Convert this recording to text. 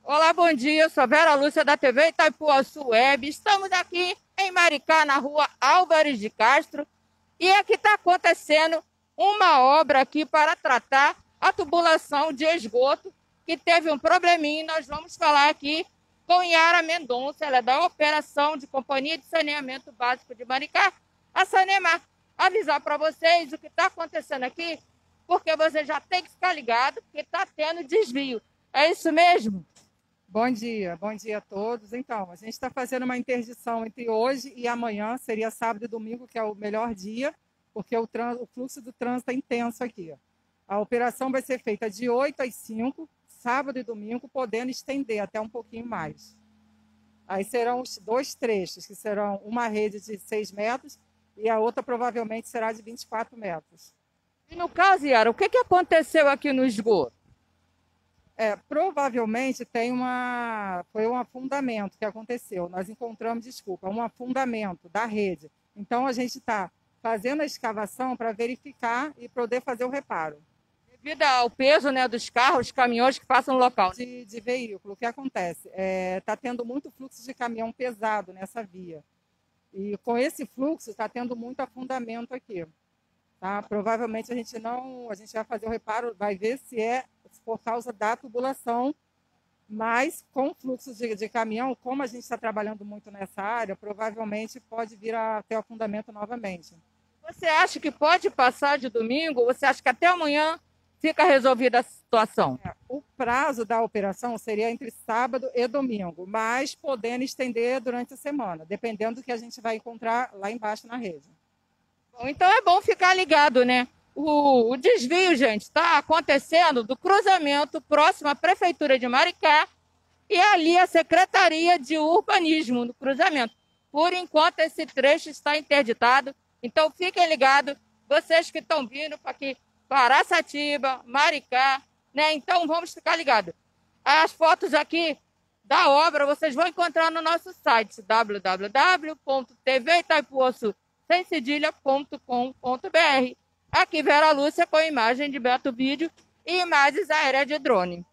Olá, bom dia. Eu sou Vera Lúcia da TV Itaipuaçu Web. Estamos aqui em Maricá, na rua Álvares de Castro. E aqui está acontecendo uma obra aqui para tratar a tubulação de esgoto, que teve um probleminha. Nós vamos falar aqui com Yara Mendonça, ela é da Operação de Companhia de Saneamento Básico de Maricá, a Sanemar. Avisar para vocês o que está acontecendo aqui, porque você já tem que ficar ligado, porque está tendo desvio. É isso mesmo? Bom dia a todos. Então, a gente está fazendo uma interdição entre hoje e amanhã, seria sábado e domingo, que é o melhor dia, porque o fluxo do trânsito é intenso aqui. A operação vai ser feita de 8 às 5, sábado e domingo, podendo estender até um pouquinho mais. Aí serão os dois trechos, que serão uma rede de 6 metros e a outra provavelmente será de 24 metros. E no caso, Yara, o que aconteceu aqui no esgoto? Provavelmente foi um afundamento que aconteceu. Nós encontramos, um afundamento da rede. Então, a gente está fazendo a escavação para verificar e poder fazer o reparo. Devido ao peso, né, dos carros, caminhões que passam no local. De veículo, o que acontece? Está tendo muito fluxo de caminhão pesado nessa via. E com esse fluxo, está tendo muito afundamento aqui. Tá? Provavelmente a gente vai fazer o reparo, vai ver se é por causa da tubulação, mas com fluxo de caminhão, como a gente está trabalhando muito nessa área, provavelmente pode vir a ter afundamento novamente. Você acha que pode passar de domingo? Você acha que até amanhã fica resolvida a situação? O prazo da operação seria entre sábado e domingo, mas podendo estender durante a semana, dependendo do que a gente vai encontrar lá embaixo na rede. Então é bom ficar ligado, né? O desvio, gente, está acontecendo do cruzamento próximo à Prefeitura de Maricá e ali a Secretaria de Urbanismo no cruzamento. Por enquanto, esse trecho está interditado. Então fiquem ligados, vocês que estão vindo para aqui, para Araçatiba, Maricá, né? Então vamos ficar ligados. As fotos aqui da obra vocês vão encontrar no nosso site www.tvitaipuaçu.com.br. Aqui Vera Lúcia com imagem de Beto Vídeo e imagens aéreas de drone.